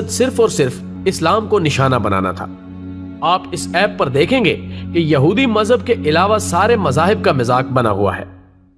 मकसद सिर्फ और सिर्फ इस्लाम को निशाना बनाना था। आप इस ऐप पर देखेंगे कि यहूदी मजहब के अलावा सारे मजाहिब का मजाक बना हुआ है।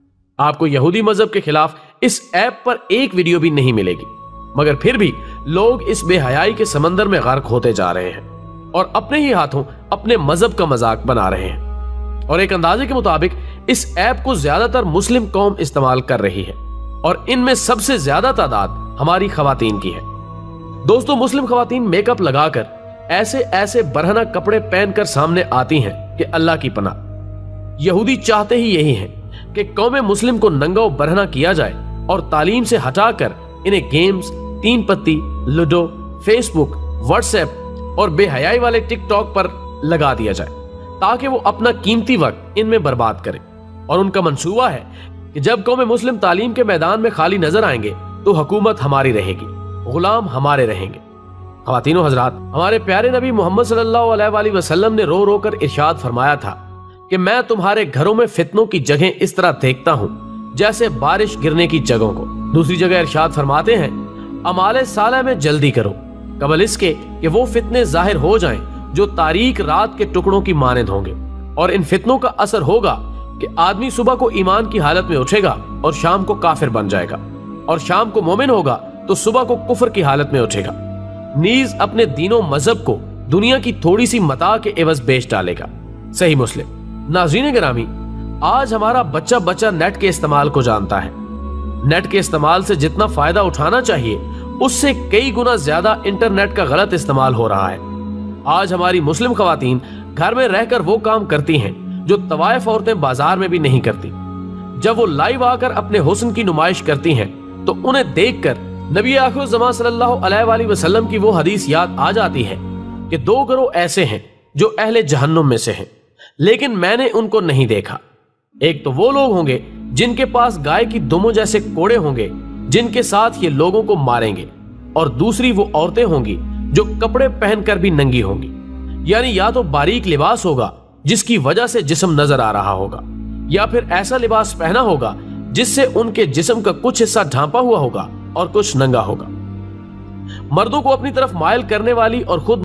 आपको यहूदी मजहब के खिलाफ इस ऐप पर एक वीडियो भी नहीं मिलेगी, मगर फिर भी लोग इस बेहयाई के समंदर में गर्क होते जा रहे हैं और अपने ही हाथों अपने मजहब का मजाक बना रहे हैं। और एक अंदाजे के मुताबिक इस ऐप को ज्यादातर मुस्लिम कौम इस्तेमाल कर रही है और इनमें सबसे ज्यादा तादाद हमारी खवातीन की है। दोस्तों, मुस्लिम खवातीन मेकअप लगाकर ऐसे ऐसे बरहना कपड़े पहनकर सामने आती हैं कि अल्लाह की पनाह। यहूदी चाहते ही यही हैं कि कौम मुस्लिम को नंगा व बरहना किया जाए और तालीम से हटाकर इन्हें गेम्स, तीन पत्ती, लूडो, फेसबुक, व्हाट्सएप और बेहयाई वाले टिकटॉक पर लगा दिया जाए ताकि वो अपना कीमती वक्त इनमें बर्बाद करें। और उनका मंसूबा है कि जब कौम मुस्लिम तालीम के मैदान में खाली नजर आएंगे तो हुकूमत हमारी रहेगी, गुलाम हमारे रहेंगे। ख़वातीनो हजरात, हमारे प्यारे नबी मोहम्मद सल्लल्लाहु अलैहि वसल्लम ने रो रो कर इरशाद फरमाया था कि मैं तुम्हारे घरों में फितनों की जगह इस तरह देखता हूँ जैसे बारिश गिरने की जगहों को। दूसरी जगह इरशाद फरमाते हैं, अमाले साले में जल्दी करो कबल इसके कि वो फितने जाहिर हो जाएं जो तारीक रात के टुकड़ों की मानद होंगे। और इन फितनों का असर होगा कि आदमी सुबह को ईमान की हालत में उठेगा और शाम को काफिर बन जाएगा, और शाम को मोमिन होगा तो सुबह को कुफर की हालत में उठेगा, नीज अपने दीनों मजहब को दुनिया की थोड़ी सी मता के एवज बेच डालेगा। सही मुस्लिम। नाज़रीन गिरामी, आज हमारा बच्चा बच्चा नेट के इस्तेमाल को जानता है। नेट के इस्तेमाल से जितना फायदा उठाना चाहिए उससे कई गुना ज्यादा इंटरनेट का गलत इस्तेमाल हो रहा है। आज हमारी मुस्लिम खवातीन घर में रहकर वो काम करती हैं जो तवाइफ औरतें बाजार में भी नहीं करती। जब वो लाइव आकर अपने हुस्न की नुमाइश करती हैं तो उन्हें देखकर नबी आखिर ज़मां सल्लल्लाहु अलैहि वसल्लम की वो हदीस याद आ जाती है कि दो गिरोह ऐसे हैं जो अहले जहन्नुम में से हैं, लेकिन मैंने उनको नहीं देखा। एक तो वो लोग होंगे जिनके पास गाय की दुमों जैसे कोड़े होंगे जिनके साथ ये लोगों को मारेंगे, और दूसरी वो औरतें होंगी जो कपड़े पहनकर भी नंगी होंगी। यानी या तो बारीक लिबास होगा जिसकी वजह से जिस्म नजर आ रहा होगा, या फिर ऐसा लिबास पहना होगा जिससे उनके जिस्म का कुछ हिस्सा ढांपा हुआ होगा और कुछ नंगा होगा। मर्दों को अपनी तरफ मायल करने वाली और खुद